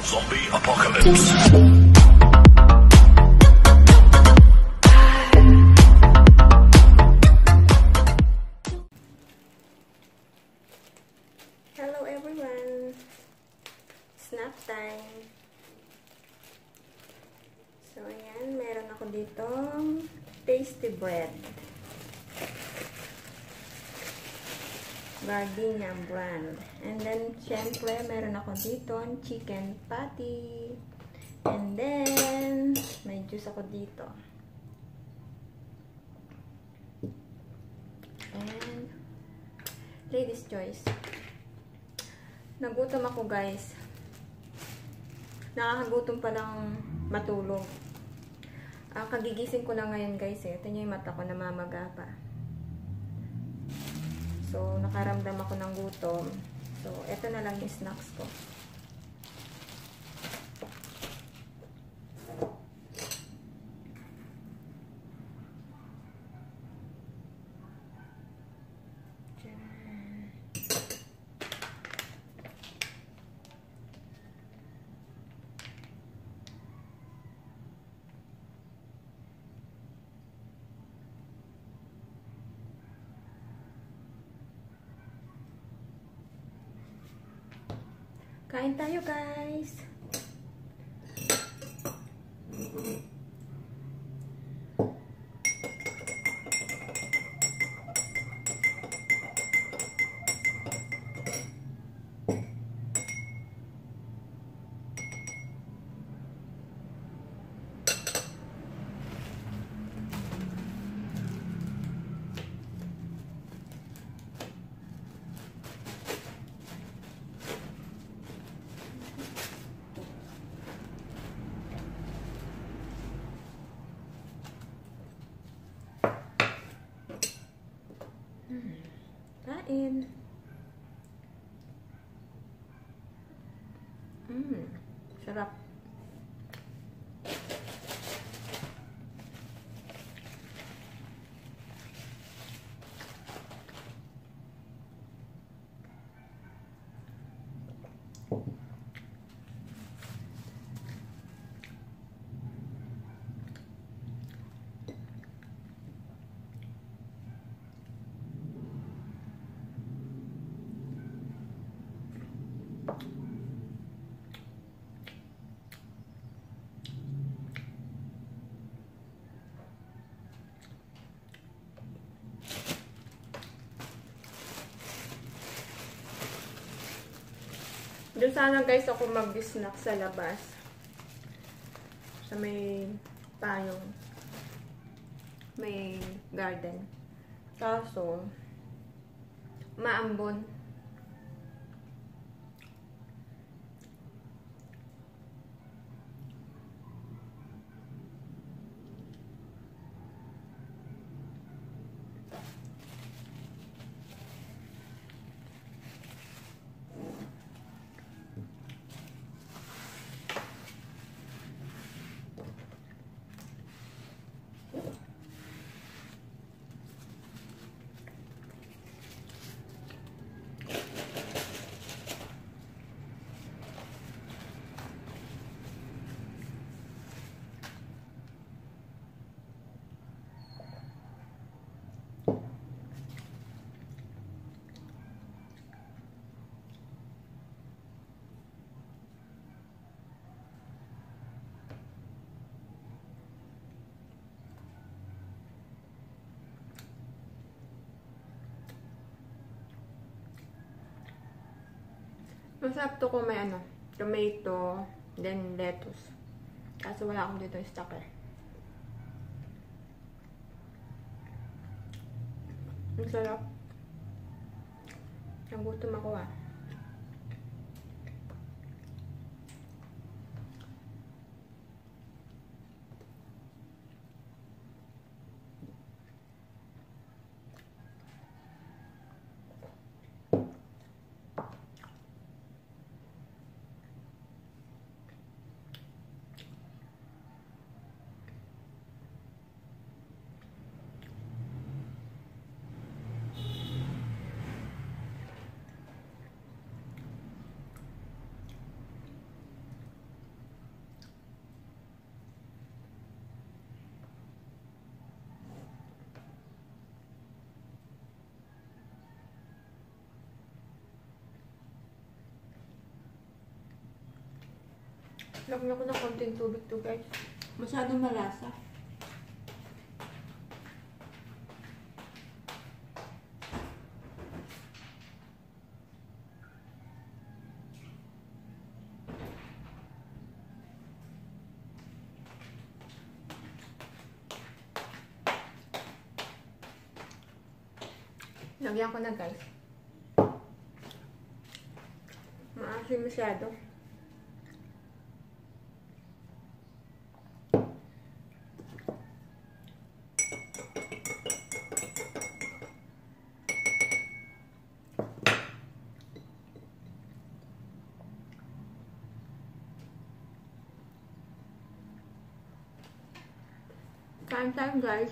Zombie Apocalypse. Hello everyone! Snack time! So ayan, meron ako ditong tasty bread. Gardenia brand. And then, syempre, meron ako dito chicken patty. And then, may juice ako dito. And, ladies' choice. Nagutom ako, guys. Nakakagutom pa lang matulog. Kagigising ko lang ngayon, guys. Ito niyo yung mata ko, namamaga pa. So, nakaramdam ako ng gutom. So, ito na lang yung snacks ko. Kain tayo, guys. Kain. Sarap. Doon sana, guys, ako mag-snack sa labas. Sa may payong. May garden. Kaso, maambon. Masarap to kung may tomato, then lettuce. Kaso wala akong dito yung stock eh. Ang sarap. Nagutom ako ah. Lagyan ko ng konting tubig to guys. Masyadong malasa. Lagyan ko na guys. Maasim masyado. Kain time guys.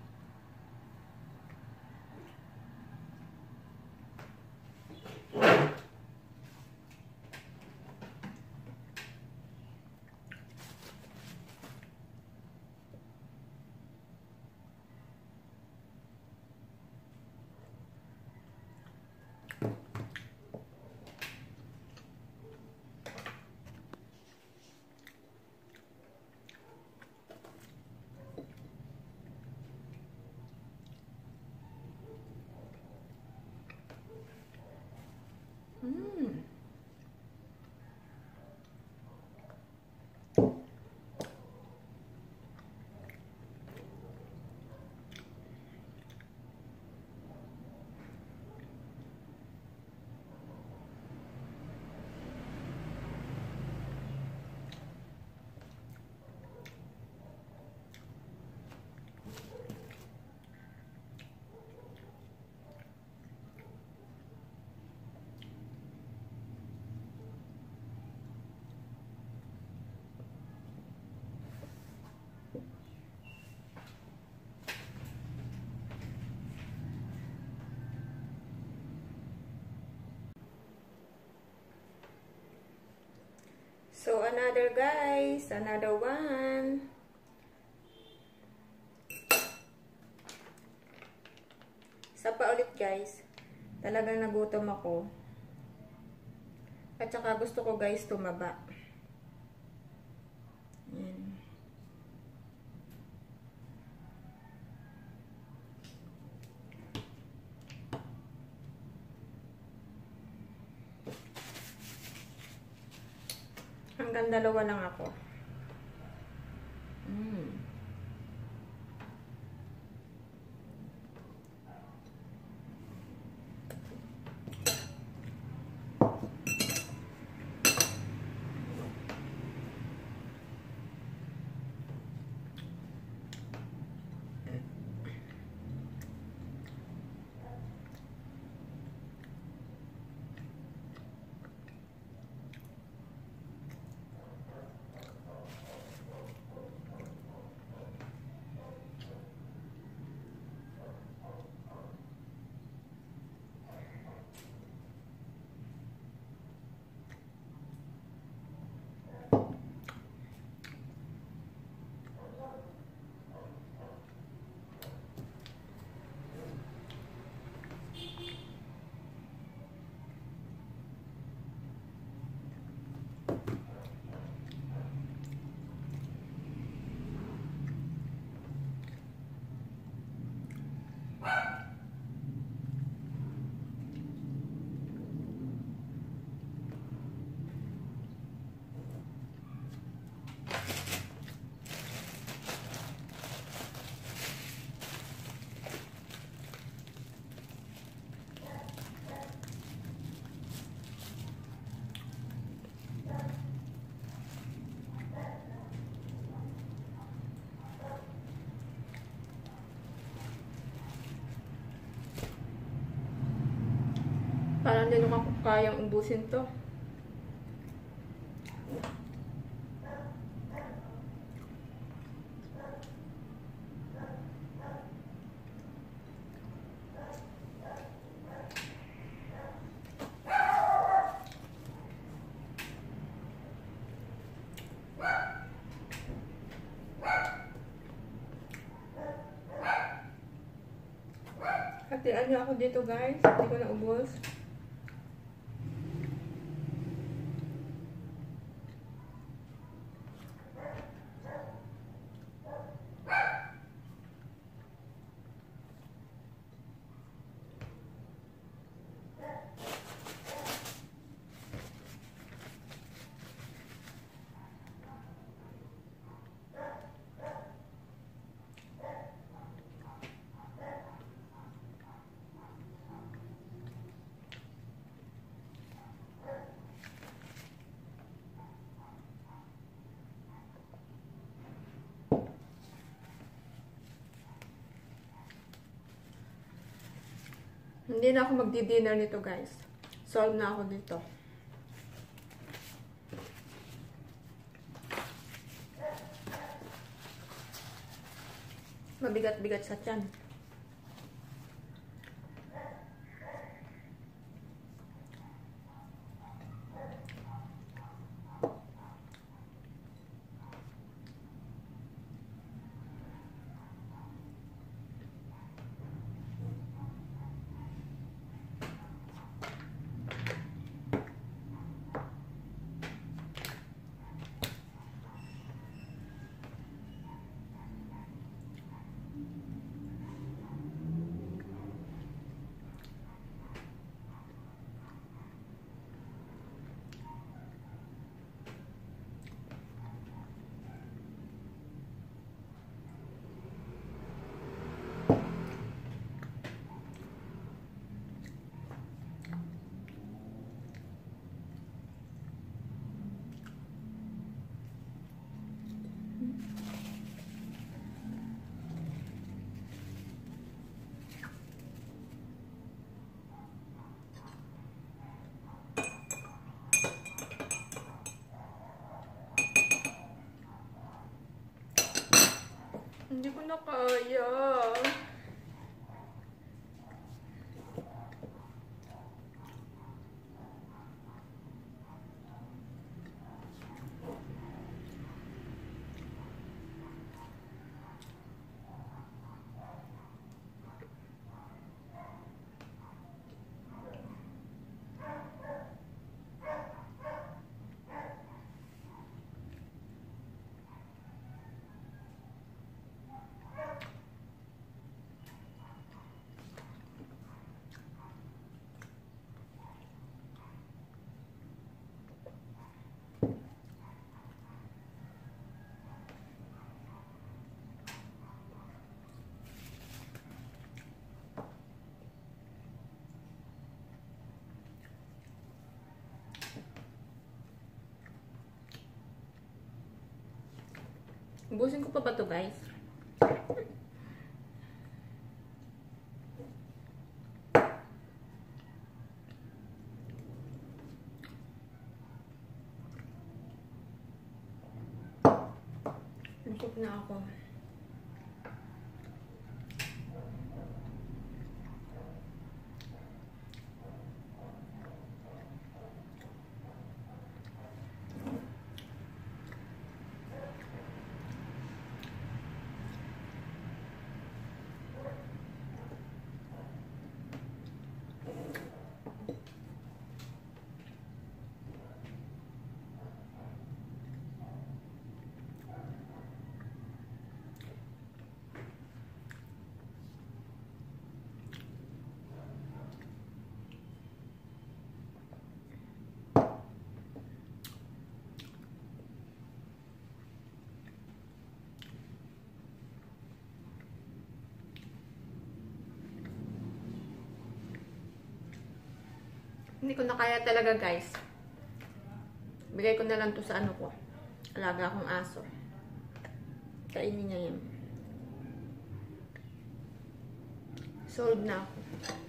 So, another guys. Another one. Isa pa ulit guys. Talagang nagutom ako. At saka gusto ko guys tumaba. Ayan. Hanggang dalawa lang ako. Parang din ako kayang ubusin to. Hatian niyo ako dito guys. Hindi ko na ubos. Hindi na ako magdi-dinner nito, guys. Solve na ako dito. Mabigat-bigat sa tiyan. Hindi ko na kaya. Ubusin ko pa ba to, guys? Busog na ako. Hindi ko na kaya talaga, guys. Bigay ko na lang to sa ano ko. Alaga akong aso. Kainin niya yan. Sold na ako.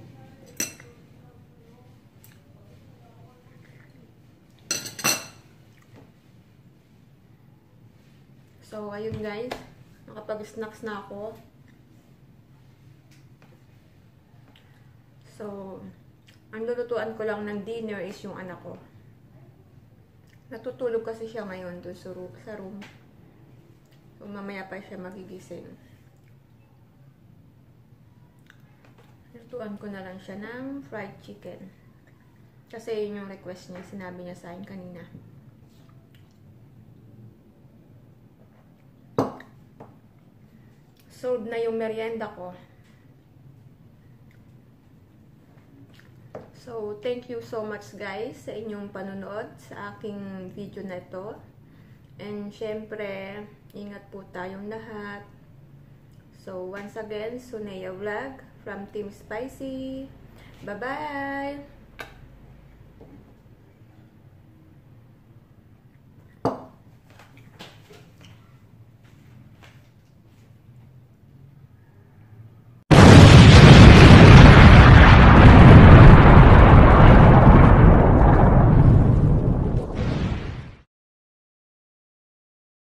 So, ayun guys. Nakapag-snacks na ako. So, ang lulutuan ko lang ng dinner is yung anak ko. Natutulog kasi siya ngayon doon sa room. So, mamaya pa siya magigising. Lutuan ko na lang siya ng fried chicken. Kasi yun yung request niya. Sinabi niya sa akin kanina. Sold na yung merienda ko. So, thank you so much guys sa inyong panonood sa aking video na ito. And syempre, ingat po tayong lahat. So, once again, Sunea Vlog from Team Spicy. Bye-bye!